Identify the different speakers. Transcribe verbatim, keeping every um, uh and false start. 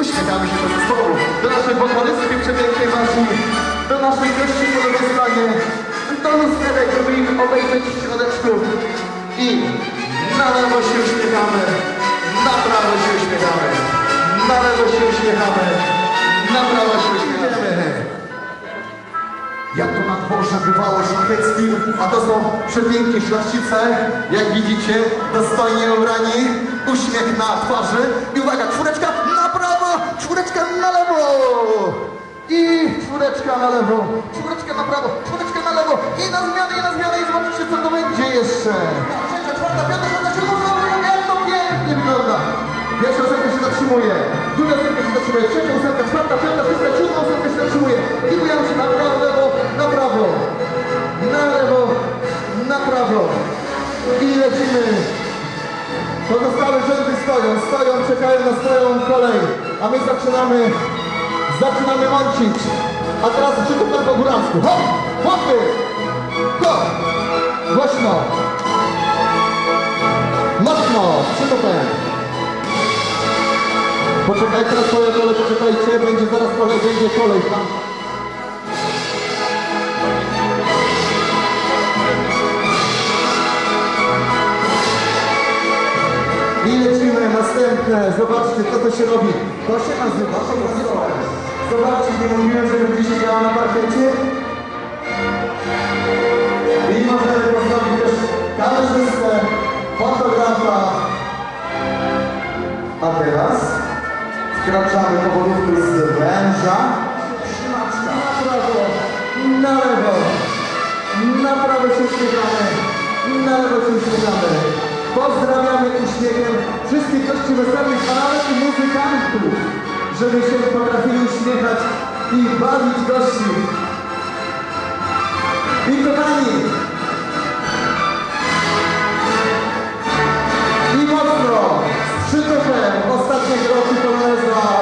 Speaker 1: uśmiechamy się do zespołu, do naszej wokalistki przepięknej Marzy, do naszej gości po lewej stronie, do lusterek, żeby ich obejrzeć w środeczku i na lewo się uśmiechamy, na prawo się uśmiechamy, na lewo się uśmiechamy, na prawo się uśmiechamy. Jak to na dworze bywało szlacheckim, a to są przepiękni szlachcice, jak widzicie, dostojnie ubrani, uśmiech na twarzy i uwaga, czwóreczka na prawo, czwóreczka na lewo i czwóreczka na lewo, czwóreczka na prawo, czwóreczka na lewo i na zmianę, i na zmianę i zobaczycie, co to będzie jeszcze. Trzecia, czwarta, piąta, szósta, siódma, jak to pięknie wygląda. Pierwsza ósemka się zatrzymuje, druga ósemka się zatrzymuje, trzecia ósemka, czwarta, piąta, szósta, siódma ósemka się zatrzymuje i bujamy się na prawo, lewo, na prawo, na lewo, na prawo i lecimy. Pozostałe rzędy stoją, stoją, czekają na swoją kolej, a my zaczynamy, zaczynamy mącić. A teraz przytupem po góralsku. Hop, hopy, hop, głośno, mocno, przytupem. Poczekaj, teraz swoje kolej, poczekajcie, będzie zaraz kolej, będzie kolej. I lecimy, następne, zobaczcie, co to się robi. To się nazywa, to nazywa. Zobaczcie, nie mówiłem, że będzie się działo na parkiecie. I możemy pozdrowić też kamerzystę, fotografa. A teraz skracamy powodówkę z węża. Trzymaczka na prawo, na lewo. Na prawo się uśmiechamy, na lewo się uśmiechamy. Pozdrawiamy uśmiechem wszystkich gości weselnych, a nawet i muzykantów, żeby się potrafili uśmiechać i bawić gości. I kochani, i mocno, z przytupem ostatniego roku Poloneza.